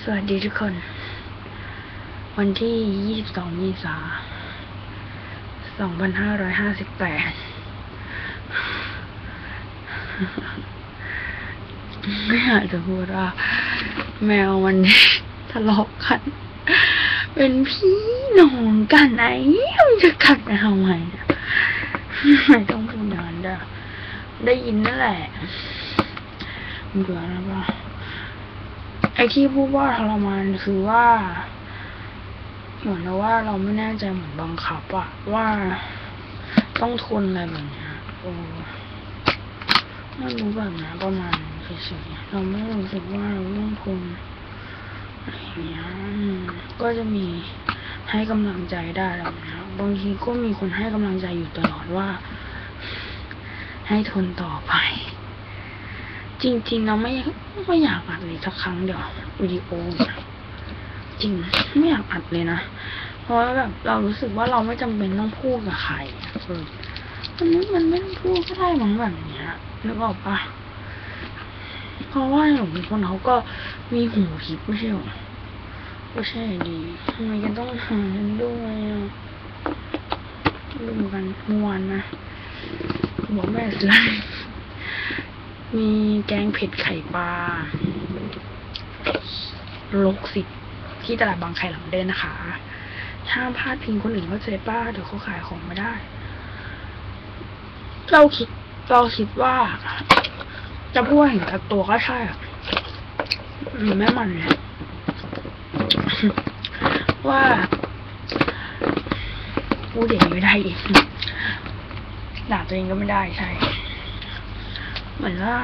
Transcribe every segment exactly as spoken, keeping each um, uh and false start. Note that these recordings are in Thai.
สวัสดีทุกคน วันที่ยี่สิบสองเมษายนสองพันห้าร้อยห้าสิบแปดไม่อยากจะพูดว่าแมววันนี้ทะเลาะกัน เป็นพี่น้องกันไอ้มันจะกัดกันทำไมไม่ต้องพูดอย่างนั้นได้ได้ยินนั่นแหละเบื่อแล้วป่ะไอ้ที่พูดว่าทรมานคือว่าเหมือนว่าเราไม่แน่ใจเหมือนบังคับอะว่าต้องทนอะไรแบบนี้โอ้ไม่รู้แบบนี้ประมาณเฉยๆเราไม่รู้สึกว่าเราต้องทนอะไรอย่างเงี้ยก็จะมีให้กำลังใจได้แล้วนะบางทีก็มีคนให้กำลังใจอยู่ตลอดว่าให้ทนต่อไปจริงๆเราไม่ไม่อยากอัดเลยสักครั้งเดียววิดีโอจริงไม่อยากอัดเลยนะเพราะแบบเรารู้สึกว่าเราไม่จำเป็นต้องพูดกับใครเออมันไม่มันไม่ต้องพูดก็ได้มั้งแบบเนี้ยนึกออกปะเพราะว่าอย่างบางคนเขาก็มีหูทิพย์ไม่ใช่หรอก็ใช่ดีทำไมกันต้องหากันด้วยอ่ะดูกันมวนนะบอกแม่สิมีแกงเผ็ดไข่ปลาลกสิบที่ตลาดบางไข่หลังเดินนะคะห้ามพลาดพิงคนอื่นเข้าใจป้าเดี๋ยวเขาขายของไม่ได้เราคิดเราคิดว่าจะพูดเห็นกับตัวก็ใช่อ่ะแม่มันเลยว่าพูดเด็กไม่ได้อีกด่าตัวเองก็ไม่ได้ใช่เหมือนว่า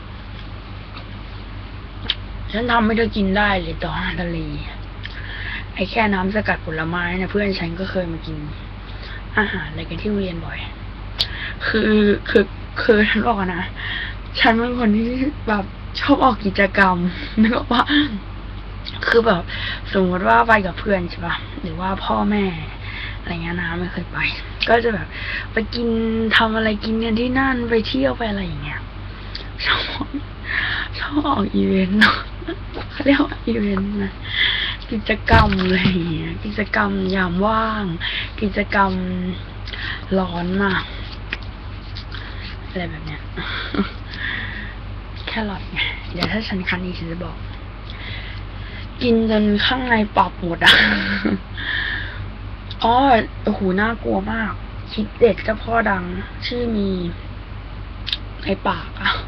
ฉันทำให้เธอกินได้เลยต่ออาหารทะเลไอ้แค่น้ำสกัดผลไม้เนี่ยเพื่อนฉันก็เคยมากินอาหารอะไรกันที่เรียนบ่อยคือคือคือฉันบอกนะฉันเป็นคนที่แบบชอบออกกิจกรรมนึกว่าคือแบบสมมติว่าไปกับเพื่อนใช่ป่ะหรือว่าพ่อแม่อะไรเงี้ยนะไม่เคยไปก็จะแบบไปกินทำอะไรกินกันที่นั่นไปเที่ยวไปอะไรอย่างเงี้ยชอบชอบออกอีเวนต์เนาะเขาเรียกว่าอีเวนต์นะกิจกรรมอะไรอย่างเงี้ยกิจกรรมยามว่างกิจกรรมร้อนมากอะไรแบบเนี้ยแค่หลอดไงเดี๋ยวถ้าฉันคันอีกฉันจะบอกกินจนข้างในปรับหมดอ่ะอ๋อโอ้โหน่ากลัวมากคิดเด็ดก็พ่อดังชื่อมีในปากอ่ะ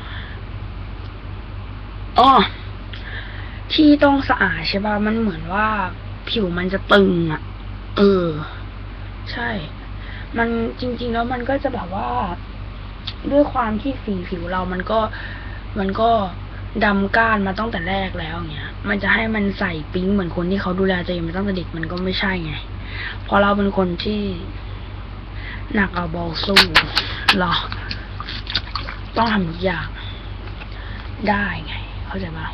อ๋อที่ต้องสะอาดใช่ป่ะมันเหมือนว่าผิวมันจะตึงอ่ะเออใช่มันจริงๆแล้วมันก็จะแบบว่าด้วยความที่สีผิวเรามันก็มันก็ดำก้านมาตั้งแต่แรกแล้วอย่างเงี้ยมันจะให้มันใส่ปิ๊งเหมือนคนที่เขาดูแลตัวเองมาตั้งแต่เด็กมันก็ไม่ใช่ไงเพราะเราเป็นคนที่หนักเอาบอลสู้หรอต้องทำทุกอย่างได้ไงเข้าใจปะ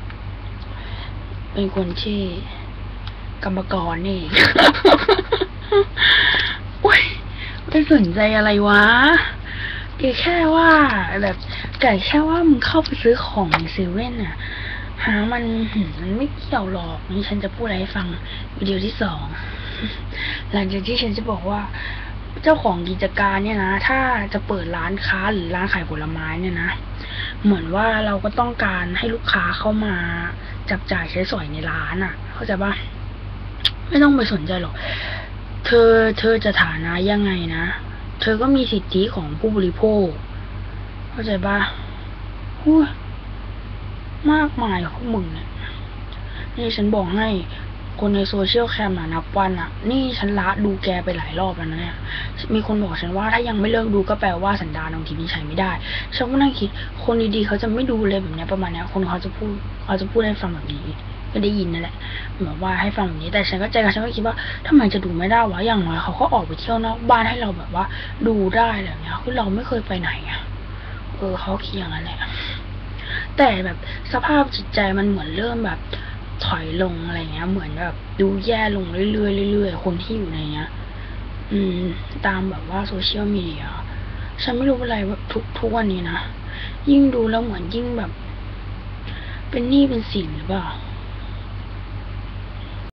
เป็นคนที่กรรมกรนี่ อุ้ยไม่สนใจอะไรวะแกแค่ว่าแบบแต่แค่ว่ามึงเข้าไปซื้อของในเซเว่นอ่ะหามันมันไม่เกี่ยวหรอกนี่ฉันจะพูดอะไรให้ฟังวิดีโอที่สองหลังจากที่ฉันจะบอกว่าเจ้าของกิจการเนี่ยนะถ้าจะเปิดร้านค้าหรือร้านขายผลไม้เนี่ยนะเหมือนว่าเราก็ต้องการให้ลูกค้าเข้ามาจับจ่ายใช้สอยในร้านอ่ะเข้าใจปะไม่ต้องไปสนใจหรอกเธอเธอจะฐานะยังไงนะเธอก็มีสิทธิของผู้บริโภคเข้าใจปะฮู้มากมายของมึงเนี่ยนี่ฉันบอกให้คนในโซเชียลแคมอ่ะนับวันอ่ะนี่ฉันละดูแกไปหลายรอบแล้วนะเนี่ยมีคนบอกฉันว่าถ้ายังไม่เลิกดูก็แปลว่าสันดานบางทีนี่ใช้ไม่ได้ฉันก็นั่งคิดคนดีๆเขาจะไม่ดูเลยแบบนี้ประมาณนี้คนเขาจะพูดเขาจะพูดให้ฟังแบบนี้ก็ได้ยินนั่นแหละแบบว่าให้ฟังแบบนี้แต่ฉันก็ใจกับฉันก็คิดว่าทำไมจะดูไม่ได้วะอย่างน้อยเขาก็ออกไปเที่ยวนอกบ้านให้เราแบบว่าดูได้แบบนี้คือเราไม่เคยไปไหนอ่ะเออเขาคิดอย่างนั้นแหละแต่แบบสภาพจิตใจมันเหมือนเริ่มแบบถอยลงอะไรเงี้ยเหมือนแบบดูแย่ลงเรื่อยๆเรื่อยๆคนที่อยู่ในเนี้ยอืมตามแบบว่าโซเชียลมีเดียฉันไม่รู้อะไรแบบทุกทุกวันนี้นะยิ่งดูแล้วเหมือนยิ่งแบบเป็นหนี้เป็นสินหรือเปล่า